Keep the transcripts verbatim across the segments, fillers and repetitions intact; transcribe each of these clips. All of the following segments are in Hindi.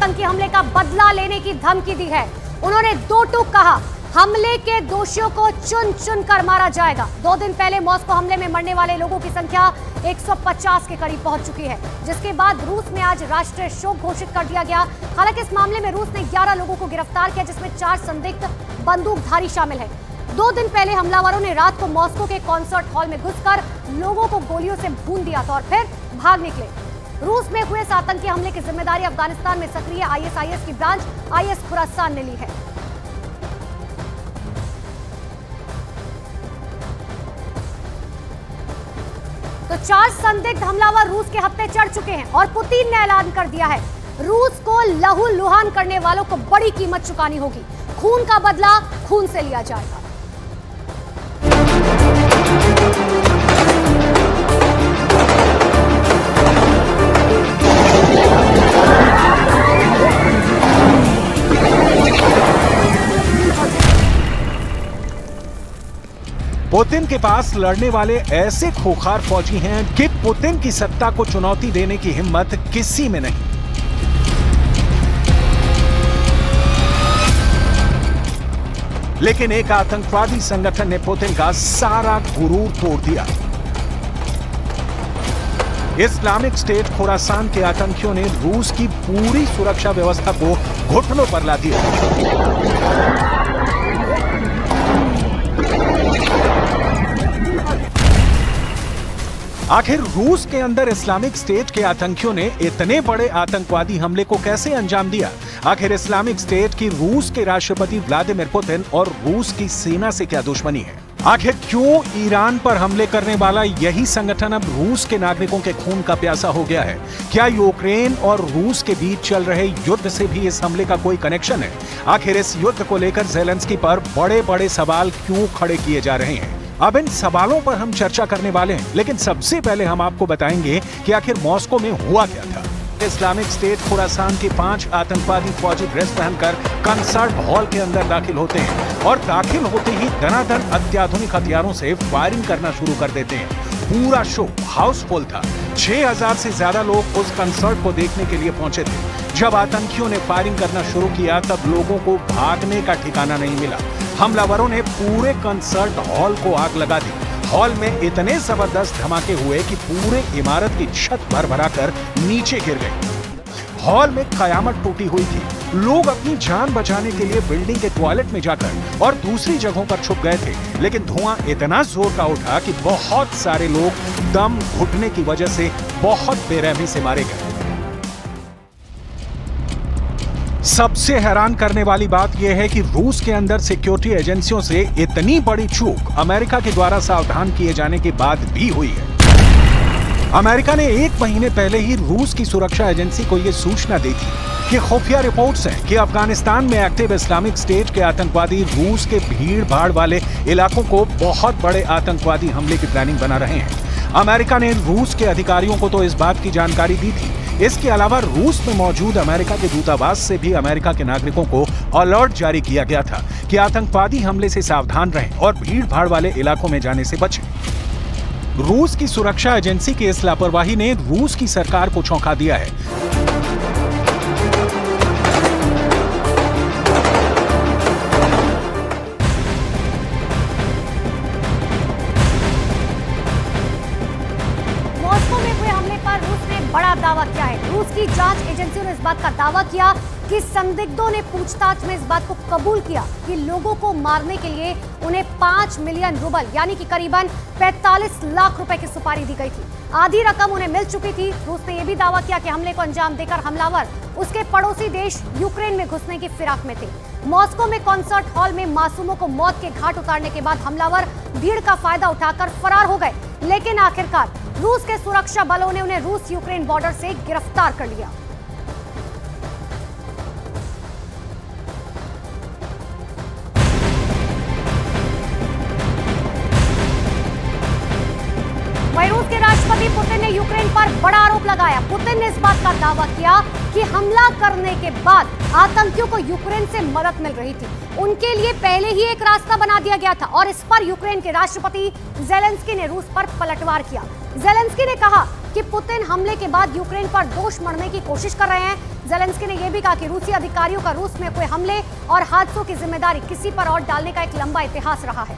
आतंकी हमले का बदला लेने की धमकी दी है। उन्होंने दो टूक कहा, हमले के दोषियों को चुन चुन कर मारा जाएगा। दो दिन पहले मॉस्को हमले में मरने वाले लोगों की संख्या एक सौ पचास के करीब पहुंच चुकी है, जिसके बाद रूस में आज राष्ट्रीय शोक घोषित कर दिया गया। हालांकि इस मामले में रूस ने ग्यारह लोगों को गिरफ्तार किया, जिसमें चार संदिग्ध बंदूकधारी शामिल है। दो दिन पहले हमलावरों ने रात को मॉस्को के कॉन्सर्ट हॉल में घुसकर लोगों को गोलियों से भून दिया था और फिर भाग निकले। रूस में हुए इस आतंकी हमले की जिम्मेदारी अफगानिस्तान में सक्रिय आईएसआईएस की ब्रांच आईएस खुरासान ने ली है। तो चार संदिग्ध हमलावर रूस के हत्थे चढ़ चुके हैं और पुतिन ने ऐलान कर दिया है, रूस को लहू लुहान करने वालों को बड़ी कीमत चुकानी होगी। खून का बदला खून से लिया जाएगा। पुतिन के पास लड़ने वाले ऐसे खूंखार फौजी हैं कि पुतिन की सत्ता को चुनौती देने की हिम्मत किसी में नहीं। लेकिन एक आतंकवादी संगठन ने पुतिन का सारा गुरूर तोड़ दिया। इस्लामिक स्टेट खुरासान के आतंकियों ने रूस की पूरी सुरक्षा व्यवस्था को घुटनों पर ला दिया। आखिर रूस के अंदर इस्लामिक स्टेट के आतंकियों ने इतने बड़े आतंकवादी हमले को कैसे अंजाम दिया? आखिर इस्लामिक स्टेट की रूस के राष्ट्रपति व्लादिमीर पुतिन और रूस की सेना से क्या दुश्मनी है? आखिर क्यों ईरान पर हमले करने वाला यही संगठन अब रूस के नागरिकों के खून का प्यासा हो गया है? क्या यूक्रेन और रूस के बीच चल रहे युद्ध से भी इस हमले का कोई कनेक्शन है? आखिर इस युद्ध को लेकर ज़ेलेंस्की पर बड़े बड़े सवाल क्यों खड़े किए जा रहे हैं? अब इन सवालों पर हम चर्चा करने वाले हैं, लेकिन सबसे पहले हम आपको बताएंगे कि आखिर मॉस्को में हुआ क्या था। इस्लामिक स्टेट खुरासान के पांच आतंकवादी फौजी ड्रेस पहनकर कंसर्ट हॉल के अंदर दाखिल होते हैं और दाखिल होते ही दनादन अत्याधुनिक हथियारों से फायरिंग करना शुरू कर देते हैं। पूरा शो हाउसफुल था। छह हज़ार से ज्यादा लोग उस कंसर्ट को देखने के लिए पहुंचे थे। जब आतंकियों ने फायरिंग करना शुरू किया तब लोगों को भागने का ठिकाना नहीं मिला। हमलावरों ने पूरे कंसर्ट हॉल को आग लगा दी। हॉल में इतने जबरदस्त धमाके हुए कि पूरे इमारत की छत भर-भरा कर नीचे गिर गई। हॉल में कयामत टूटी हुई थी। लोग अपनी जान बचाने के लिए बिल्डिंग के टॉयलेट में जाकर और दूसरी जगहों पर छुप गए थे, लेकिन धुआं इतना जोर का उठा कि बहुत सारे लोग दम घुटने की वजह से बहुत बेरहमी से मारे गए। सबसे हैरान करने वाली बात यह है कि रूस के अंदर सिक्योरिटी एजेंसियों से इतनी बड़ी चूक अमेरिका के द्वारा सावधान किए जाने के बाद भी हुई है। अमेरिका ने एक महीने पहले ही रूस की सुरक्षा एजेंसी को यह सूचना दी थी कि खुफिया रिपोर्ट्स हैं कि अफगानिस्तान में एक्टिव इस्लामिक स्टेट के आतंकवादी रूस के भीड़ भाड़ वाले इलाकों को बहुत बड़े आतंकवादी हमले की प्लानिंग बना रहे हैं। अमेरिका ने रूस के अधिकारियों को तो इस बात की जानकारी दी थी। इसके अलावा रूस में मौजूद अमेरिका के दूतावास से भी अमेरिका के नागरिकों को अलर्ट जारी किया गया था कि आतंकवादी हमले से सावधान रहें और भीड़ भाड़ वाले इलाकों में जाने से बचें। रूस की सुरक्षा एजेंसी की इस लापरवाही ने रूस की सरकार को चौंका दिया है। बड़ा दावा किया है। रूस की जांच एजेंसियों ने इस बात का दावा किया कि संदिग्धों ने पूछताछ में इस बात को कबूल किया कि लोगों को मारने के लिए उन्हें पांच मिलियन रूबल यानी कि करीबन पैंतालीस लाख रुपए की सुपारी दी गई थी। आधी रकम उन्हें मिल चुकी थी। रूस ने यह भी दावा किया कि हमले को अंजाम देकर हमलावर उसके पड़ोसी देश यूक्रेन में घुसने की फिराक में थे। मॉस्को में कॉन्सर्ट हॉल में मासूमों को मौत के घाट उतारने के बाद हमलावर भीड़ का फायदा उठाकर फरार हो गए, लेकिन आखिरकार रूस के सुरक्षा बलों ने उन्हें रूस यूक्रेन बॉर्डर से गिरफ्तार कर लिया। वहीं रूस के राष्ट्रपति पुतिन ने यूक्रेन पर बड़ा आरोप लगाया। पुतिन ने इस बात का दावा किया कि हमला करने के बाद आतंकियों को यूक्रेन से मदद मिल रही थी। उनके लिए पहले ही एक रास्ता बना दिया गया था और इस पर यूक्रेन के राष्ट्रपति ज़ेलेंस्की ने रूस पर पलटवार किया। ज़ेलेंस्की ने कहा, कि पुतिन हमले के बाद यूक्रेन पर दोष मढ़ने की कोशिश कर रहे हैं। ज़ेलेंस्की ने यह भी कहा कि रूसी अधिकारियों का रूस में हुए हमले और हादसों की जिम्मेदारी किसी पर और डालने का एक लंबा इतिहास रहा है।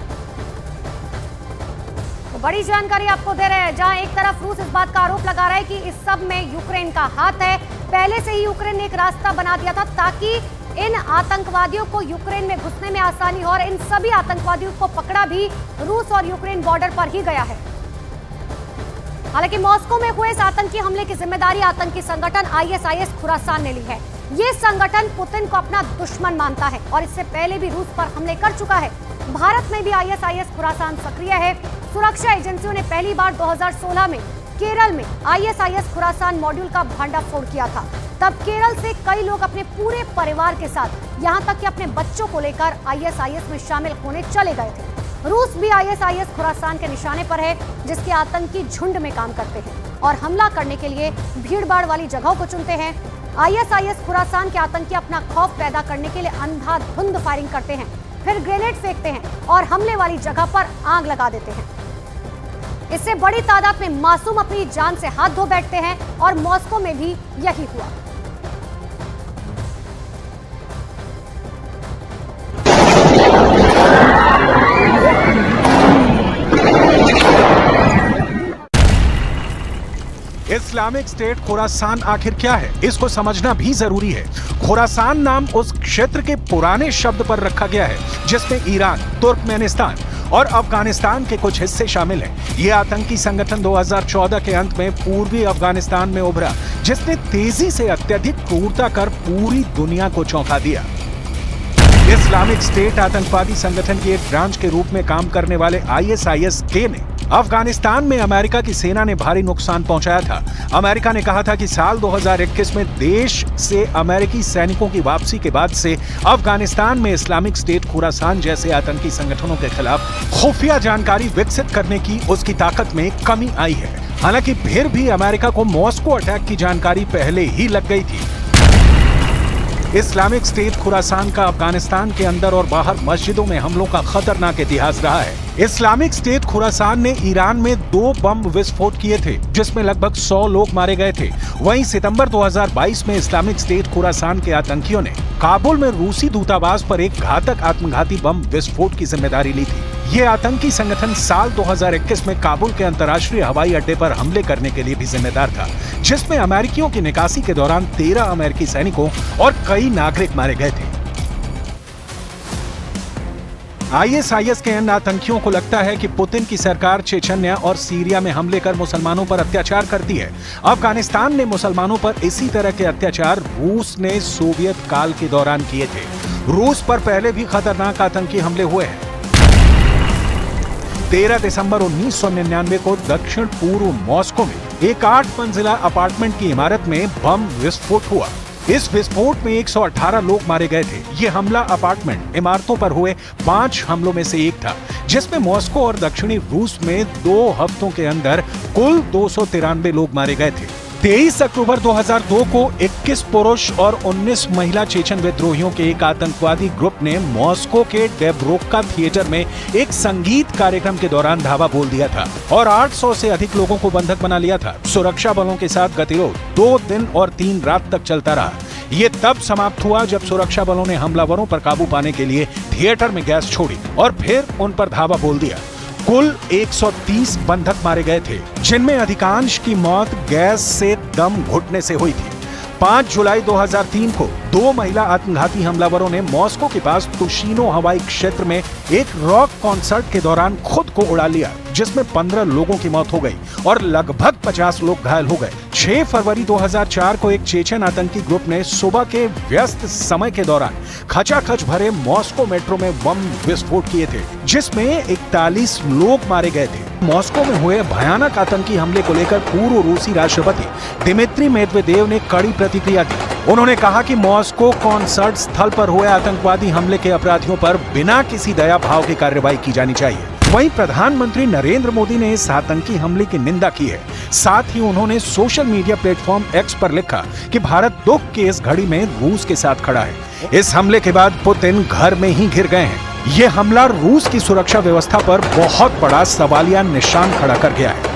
तो बड़ी जानकारी आपको दे रहे हैं, जहां एक तरफ रूस इस बात का आरोप लगा रहा है कि इस सब में यूक्रेन का हाथ है। पहले से ही यूक्रेन ने एक रास्ता बना दिया था ताकि इन आतंकवादियों को यूक्रेन में घुसने में आसानी हो, और इन सभी आतंकवादियों को पकड़ा भी रूस और यूक्रेन बॉर्डर पर ही गया है। हालांकि मॉस्को में हुए इस आतंकी हमले की जिम्मेदारी आतंकी संगठन I S I S Khorasan ने ली है। ये संगठन पुतिन को अपना दुश्मन मानता है और इससे पहले भी रूस पर हमले कर चुका है। भारत में भी I S I S Khorasan सक्रिय है। सुरक्षा एजेंसियों ने पहली बार दो हज़ार सोलह में केरल में I S I S Khorasan module का भंडाफोड़ किया था। तब केरल से कई लोग अपने पूरे परिवार के साथ, यहां तक कि अपने बच्चों को लेकर आई एस आई एस में शामिल होने चले गए थे। रूस भी I S I S Khorasan के निशाने पर है, जिसके आतंकी झुंड में काम करते हैं और हमला करने के लिए भीड़भाड़ वाली जगहों को चुनते हैं। I S I S Khorasan के आतंकी अपना खौफ पैदा करने के लिए अंधाधुंध फायरिंग करते हैं, फिर ग्रेनेड फेंकते हैं और हमले वाली जगह पर आग लगा देते हैं। इससे बड़ी तादाद में मासूम अपनी जान से हाथ धो बैठते हैं और मॉस्को में भी यही हुआ। इस्लामिक स्टेट खुरासान आखिर क्या है, इसको समझना भी जरूरी है। खुरासान नाम उस क्षेत्र के पुराने शब्द पर रखा गया है जिसमें ईरान, तुर्कमेनिस्तान और अफगानिस्तान के कुछ हिस्से शामिल हैं। ये आतंकी संगठन दो हज़ार चौदह के अंत में पूर्वी अफगानिस्तान में उभरा, जिसने तेजी से अत्यधिक क्रूरता कर पूरी दुनिया को चौंका दिया। इस्लामिक स्टेट आतंकवादी संगठन की एक ब्रांच के रूप में काम करने वाले आई एस आई एस के ने अफगानिस्तान में अमेरिका की सेना ने भारी नुकसान पहुंचाया था। अमेरिका ने कहा था कि साल दो हज़ार इक्कीस में देश से अमेरिकी सैनिकों की वापसी के बाद से अफगानिस्तान में इस्लामिक स्टेट खुरासान जैसे आतंकी संगठनों के खिलाफ खुफिया जानकारी विकसित करने की उसकी ताकत में कमी आई है। हालांकि फिर भी अमेरिका को मॉस्को अटैक की जानकारी पहले ही लग गई थी। इस्लामिक स्टेट खुरासान का अफगानिस्तान के अंदर और बाहर मस्जिदों में हमलों का खतरनाक इतिहास रहा है। इस्लामिक स्टेट खुरासान ने ईरान में दो बम विस्फोट किए थे, जिसमें लगभग सौ लोग मारे गए थे। वहीं सितंबर दो हज़ार बाईस में इस्लामिक स्टेट खुरासान के आतंकियों ने काबुल में रूसी दूतावास पर एक घातक आत्मघाती बम विस्फोट की जिम्मेदारी ली थी। ये आतंकी संगठन साल दो हज़ार इक्कीस में काबुल के अंतर्राष्ट्रीय हवाई अड्डे पर हमले करने के लिए भी जिम्मेदार था, जिसमें अमेरिकियों की निकासी के दौरान तेरह अमेरिकी सैनिकों और कई नागरिक मारे गए थे। आई एस आई एस के इन आतंकियों को लगता है कि पुतिन की सरकार चेचन्या और सीरिया में हमले कर मुसलमानों पर अत्याचार करती है। अफगानिस्तान में मुसलमानों पर इसी तरह के अत्याचार रूस ने सोवियत काल के दौरान किए थे। रूस पर पहले भी खतरनाक आतंकी हमले हुए हैं। तेरह दिसंबर उन्नीस सौ निन्यानवे को दक्षिण पूर्व मॉस्को में एक आठ मंजिला अपार्टमेंट की इमारत में बम विस्फोट हुआ। इस विस्फोट में एक सौ अठारह लोग मारे गए थे। ये हमला अपार्टमेंट इमारतों पर हुए पांच हमलों में से एक था, जिसमें मॉस्को और दक्षिणी रूस में दो हफ्तों के अंदर कुल दो सौ तिरानवे लोग मारे गए थे। तेईस अक्टूबर दो हज़ार दो को इक्कीस पुरुष और उन्नीस महिला चेचन विद्रोहियों के एक आतंकवादी ग्रुप ने मॉस्को के डेब्रोक्का थिएटर में एक संगीत कार्यक्रम के दौरान धावा बोल दिया था और आठ सौ से अधिक लोगों को बंधक बना लिया था। सुरक्षा बलों के साथ गतिरोध दो दिन और तीन रात तक चलता रहा। ये तब समाप्त हुआ जब सुरक्षा बलों ने हमलावरों पर काबू पाने के लिए थिएटर में गैस छोड़ी और फिर उन पर धावा बोल दिया। कुल एक सौ तीस बंधक मारे गए थे, जिनमें अधिकांश की मौत गैस से दम घुटने से हुई थी। पाँच जुलाई दो हज़ार तीन को दो महिला आत्मघाती हमलावरों ने मॉस्को के पास तुशिनो हवाई क्षेत्र में एक रॉक कॉन्सर्ट के दौरान खुद को उड़ा लिया, जिसमें पंद्रह लोगों की मौत हो गई और लगभग पचास लोग घायल हो गए। छह फरवरी दो हज़ार चार को एक चेचन आतंकी ग्रुप ने सुबह के व्यस्त समय के दौरान खचाखच भरे मॉस्को मेट्रो में बम विस्फोट किए थे, जिसमें इकतालीस लोग मारे गए थे। मॉस्को में हुए भयानक आतंकी हमले को लेकर पूर्व रूसी राष्ट्रपति दिमित्री मेदवेदेव ने कड़ी प्रतिक्रिया दी। उन्होंने कहा कि मॉस्को कॉन्सर्ट स्थल पर हुए आतंकवादी हमले के अपराधियों पर बिना किसी दया भाव की कार्रवाई की जानी चाहिए। वहीं प्रधानमंत्री नरेंद्र मोदी ने इस आतंकी हमले की निंदा की है। साथ ही उन्होंने सोशल मीडिया प्लेटफॉर्म एक्स पर लिखा कि भारत दुख की इस घड़ी में रूस के साथ खड़ा है। इस हमले के बाद पुतिन घर में ही घिर गए हैं। ये हमला रूस की सुरक्षा व्यवस्था पर बहुत बड़ा सवालिया निशान खड़ा कर गया है।